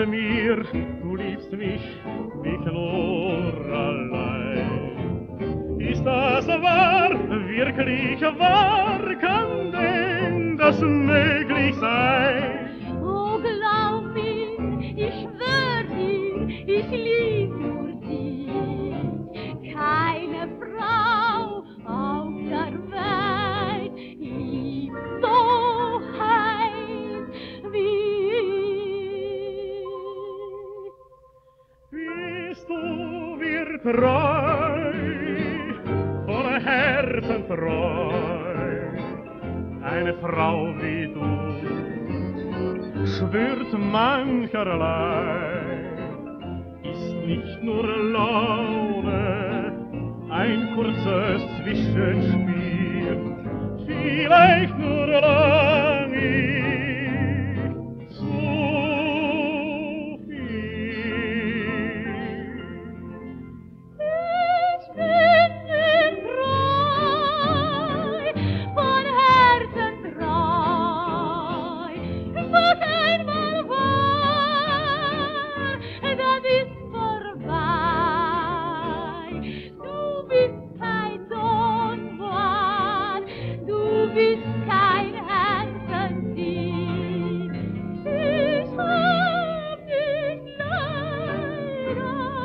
mir, du liebst mich nur allein. Ist das wahr, wirklich wahr, kann denn das möglich sein? Oh, glaub mir, ich schwör dir, ich lieb nur dich. Keine Frau auf der Welt liebt so heiß wie ich. Bist du mir treu, von Herzen treu, eine Frau wie du, schwört mancherlei, ist nicht nur Laune, ein kurzes Zwischenspiel, vielleicht nur lang nicht zu viel. Ich bin dir treu, von Herzen treu. Was einmal war, das ist vorbei. Du bist kein Don Juan, du bist kein Herzendieb. Ich hab dich leider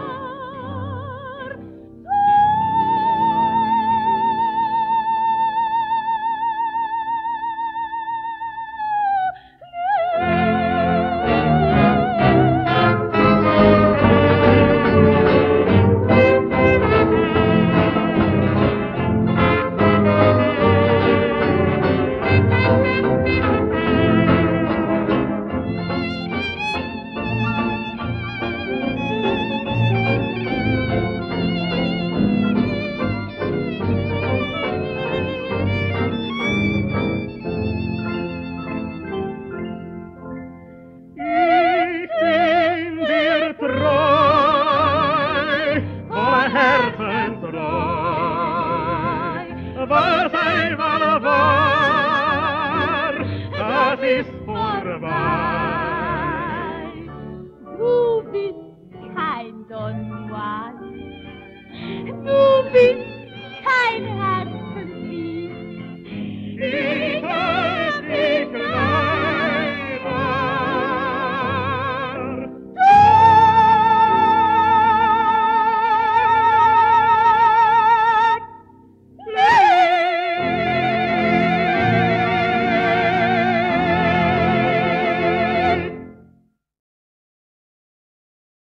was einmal war, das ist vorbei. Du bist kein Don Juan, du bist